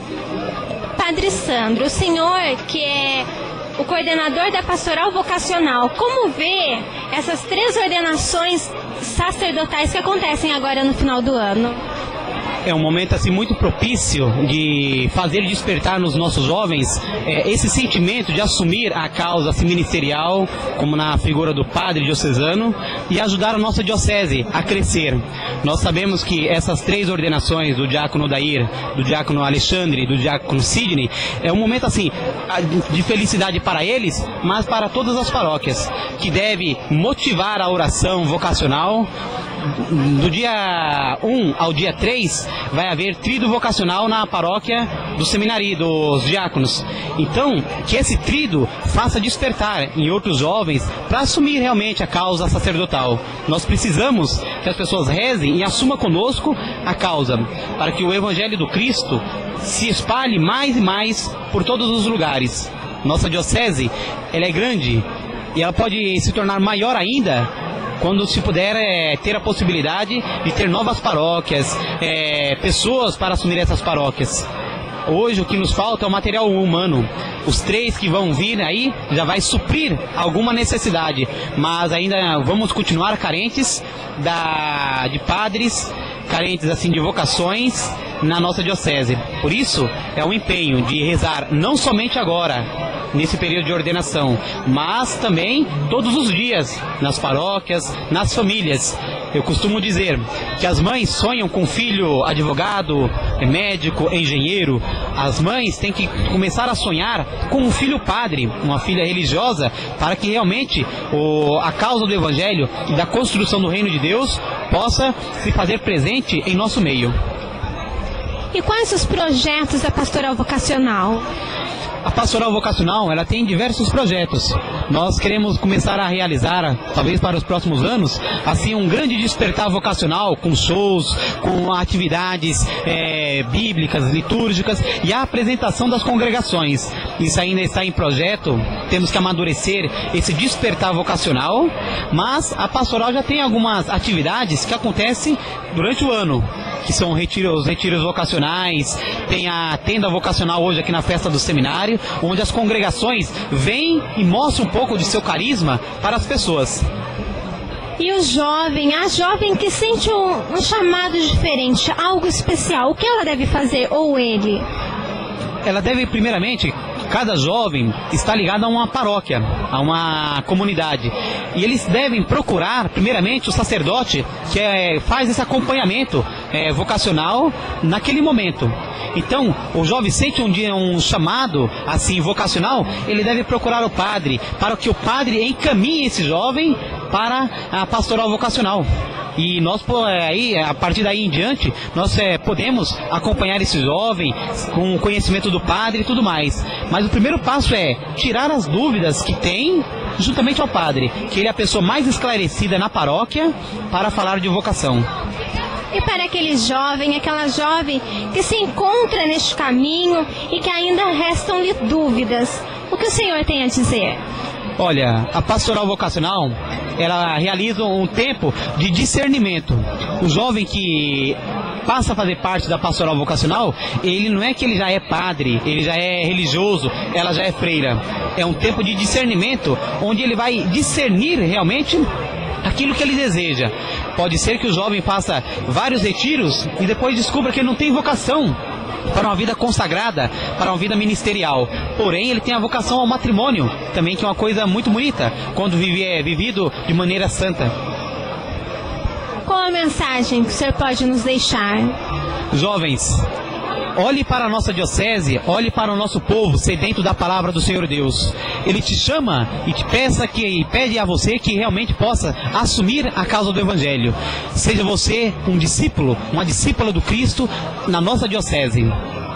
Padre Sandro, o senhor que é o coordenador da Pastoral Vocacional, como vê essas 3 ordenações sacerdotais que acontecem agora no final do ano? É um momento assim muito propício de fazer despertar nos nossos jovens esse sentimento de assumir a causa assim, ministerial, como na figura do padre diocesano, e ajudar a nossa diocese a crescer. Nós sabemos que essas 3 ordenações do diácono Odair, do diácono Alexandre e do diácono Sidney é um momento assim de felicidade para eles, mas para todas as paróquias, que deve motivar a oração vocacional. Do dia 1 ao dia 3 vai haver tríduo vocacional na paróquia do seminário dos diáconos. Então, que esse tríduo faça despertar em outros jovens para assumir realmente a causa sacerdotal. Nós precisamos que as pessoas rezem e assumam conosco a causa, para que o Evangelho do Cristo se espalhe mais e mais por todos os lugares. Nossa diocese, ela é grande e ela pode se tornar maior ainda quando se puder ter a possibilidade de ter novas paróquias, pessoas para assumir essas paróquias. Hoje o que nos falta é o material humano. Os 3 que vão vir aí já vai suprir alguma necessidade, mas ainda vamos continuar carentes de padres, carentes assim de vocações na nossa diocese. Por isso é um empenho de rezar não somente agora, nesse período de ordenação, mas também todos os dias, nas paróquias, nas famílias. Eu costumo dizer que as mães sonham com um filho advogado, médico, engenheiro. As mães têm que começar a sonhar com um filho padre, uma filha religiosa, para que realmente a causa do Evangelho e da construção do Reino de Deus possa se fazer presente em nosso meio. E quais os projetos da Pastoral Vocacional? A Pastoral Vocacional, ela tem diversos projetos. Nós queremos começar a realizar, talvez para os próximos anos, assim um grande despertar vocacional, com shows, com atividades bíblicas, litúrgicas e a apresentação das congregações. Isso ainda está em projeto, temos que amadurecer esse despertar vocacional, mas a Pastoral já tem algumas atividades que acontecem durante o ano, que são os retiros vocacionais, tem a tenda vocacional hoje aqui na festa do seminário, onde as congregações vêm e mostram um pouco de seu carisma para as pessoas. E o jovem, a jovem que sente um chamado diferente, algo especial, o que ela deve fazer, ou ele? Ela deve, primeiramente, cada jovem está ligado a uma paróquia, a uma comunidade. E eles devem procurar, primeiramente, o sacerdote que faz esse acompanhamento vocacional naquele momento. Então, o jovem sente um dia um chamado assim vocacional, ele deve procurar o padre, para que o padre encaminhe esse jovem para a pastoral vocacional. E nós, a partir daí em diante, nós podemos acompanhar esse jovem com o conhecimento do padre e tudo mais. Mas o primeiro passo é tirar as dúvidas que tem juntamente ao padre, que ele é a pessoa mais esclarecida na paróquia para falar de vocação. E para aquele jovem, aquela jovem que se encontra neste caminho e que ainda restam-lhe dúvidas, o que o senhor tem a dizer? Olha, a pastoral vocacional, ela realiza um tempo de discernimento. O jovem que passa a fazer parte da pastoral vocacional, ele não é que ele já é padre, ele já é religioso, ela já é freira. É um tempo de discernimento, onde ele vai discernir realmente aquilo que ele deseja. Pode ser que o jovem faça vários retiros e depois descubra que ele não tem vocação para uma vida consagrada, para uma vida ministerial. Porém, ele tem a vocação ao matrimônio, também, que é uma coisa muito bonita, quando é vivido de maneira santa. Qual a mensagem que o senhor pode nos deixar? Jovens, olhe para a nossa diocese, olhe para o nosso povo sedento da palavra do Senhor Deus. Ele te chama e te pede a você que realmente possa assumir a causa do Evangelho. Seja você um discípulo, uma discípula do Cristo na nossa diocese.